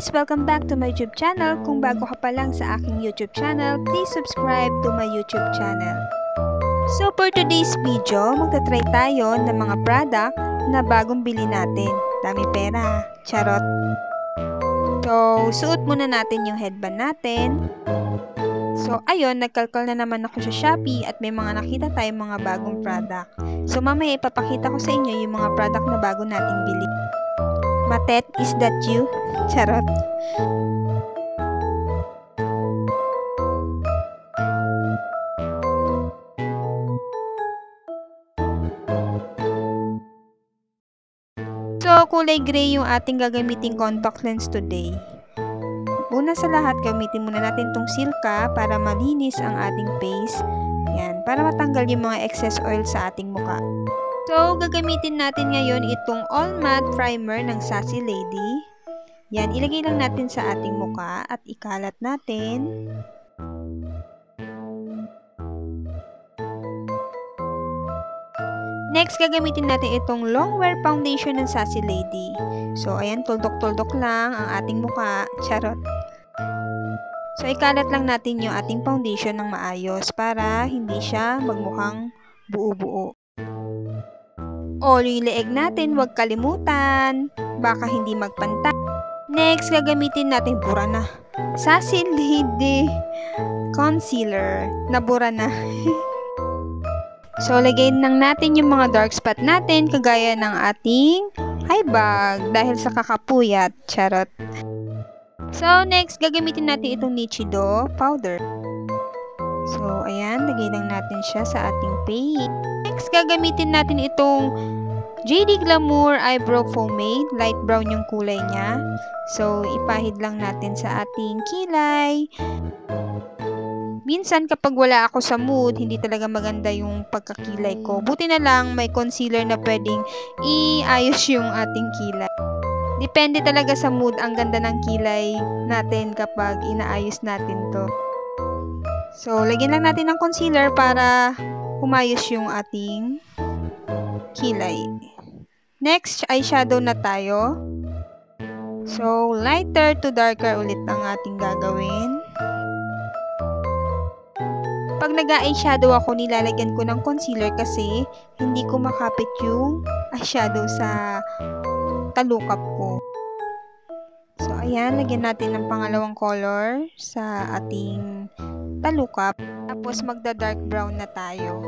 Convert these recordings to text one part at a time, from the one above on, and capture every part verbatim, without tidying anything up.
guys! Welcome back to my YouTube channel. Kung bago ka pa lang sa aking YouTube channel, please subscribe to my YouTube channel. So for today's video, magta-try tayo ng mga product na bagong bili natin. Dami pera. Charot! So, suot muna natin yung headband natin. So, ayun, nagkalkal na naman ako sa Shopee at may mga nakita tayong mga bagong product. So, mamaya ipapakita ko sa inyo yung mga product na bago nating bili. Matet, is that you? Charot. So, kulay gray yung ating gagamiting contact lens today. Una sa lahat, gamitin muna natin tong Silka para malinis ang ating face. Yan, para matanggal yung mga excess oil sa ating mukha. So, gagamitin natin ngayon itong All Matte Primer ng Sassy Lady. Yan, ilagay lang natin sa ating mukha at ikalat natin. Next, gagamitin natin itong Long Wear Foundation ng Sassy Lady. So, ayan, tuldok-tuldok lang ang ating mukha. Charot. So, ikalat lang natin yung ating foundation ng maayos para hindi siya magmukhang buo-buo. O, yung leeg natin, huwag kalimutan. Baka hindi magpanta. Next, gagamitin natin bura na. Sassy Lady Concealer. Nabura na. So, lagyan lang natin yung mga dark spot natin kagaya ng ating eye bag dahil sa kakapuyat. Charot. So, next, gagamitin natin itong Nichido powder. So, ayan, lagay lang natin siya sa ating face. Next, gagamitin natin itong J D Glamour Eyebrow Pomade. Light brown yung kulay niya. So, ipahid lang natin sa ating kilay. Minsan, kapag wala ako sa mood, hindi talaga maganda yung pagkakilay ko. Buti na lang, may concealer na pwedeng iayos yung ating kilay. Depende talaga sa mood ang ganda ng kilay natin kapag inaayos natin to. So, lagyan lang natin ng concealer para umayos yung ating kilay. Next, eyeshadow na tayo. So, lighter to darker ulit ang ating gagawin. Pag nag-eyeshadow ako, nilalagyan ko ng concealer kasi hindi ko makapit yung eyeshadow sa talukap ko. So, ayan, lagyan natin ng pangalawang color sa ating talukap. Tapos, magda-dark brown na tayo.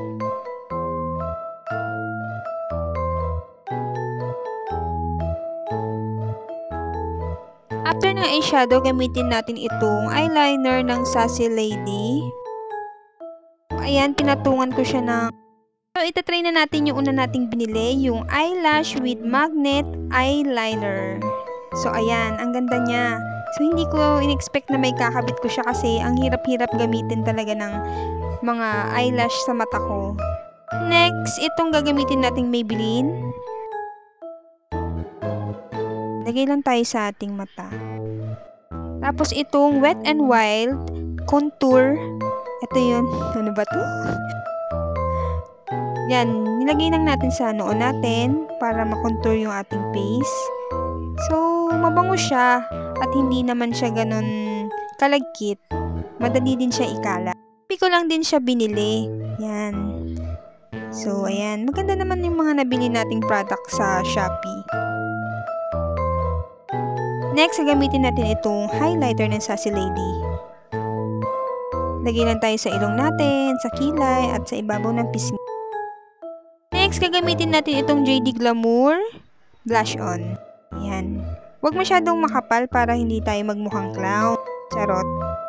After ng eyeshadow, gamitin natin itong eyeliner ng Sassy Lady. Ayan, pinatungan ko siya ng... So, itatry na natin yung una nating binili, yung Eyelash with Magnet Eyeliner. So, ayan, ang ganda niya. So, hindi ko in-expect na may kakabit ko siya kasi ang hirap-hirap gamitin talaga ng mga eyelash sa mata ko. Next, itong gagamitin nating Maybelline. Lagay lang tayo sa ating mata. Tapos, itong Wet n Wild Contour. Ito yun. Ano ba to? Yan. Nilagay lang natin sa noon natin para makontour yung ating face. So, mabango siya at hindi naman siya ganun kalagkit. Madali din siya ikala. Hindi ko lang din siya binili. Yan. So, ayan. Maganda naman yung mga nabili nating product sa Shopee. Next, gagamitin natin itong highlighter ng Sassy Lady. Lagay lang tayo sa ilong natin, sa kilay, at sa ibabaw ng pisngi. Next, gagamitin natin itong J D Glamour Blush On. Ayan. Huwag masyadong makapal para hindi tayo magmukhang clown. Charot.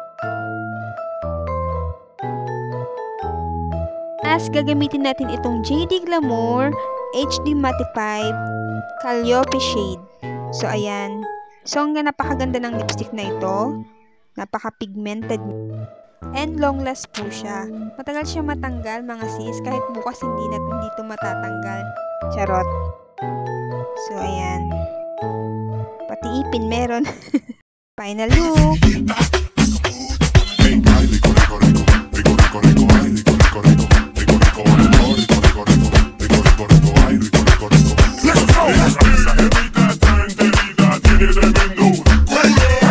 As, gagamitin natin itong J D Glamour H D Mattified Calliope Shade. So, ayan. So, ang napakaganda ng lipstick na ito. Napaka-pigmented. And long last po siya. Matagal siya matanggal mga sis. Kahit bukas hindi na dito matatanggal. Charot. So, ayan. Pati ipin meron. Final look. Let's go!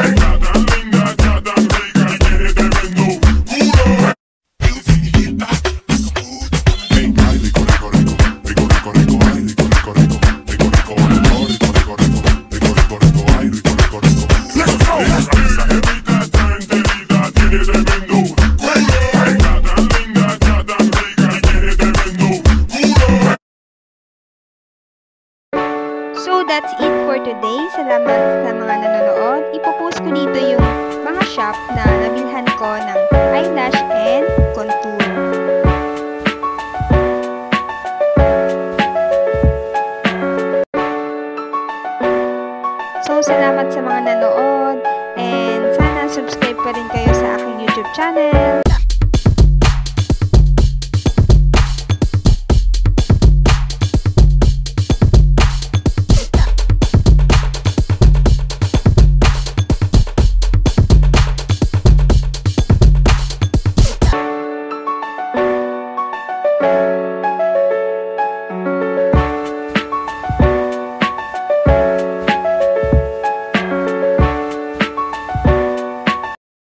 that's it for today. Salamat sa mga nanonood. Ipopost ko dito yung mga shop na nabilhan ko ng eyelash and contour. So, salamat sa mga nanood and sana subscribe pa rin kayo sa aking YouTube channel.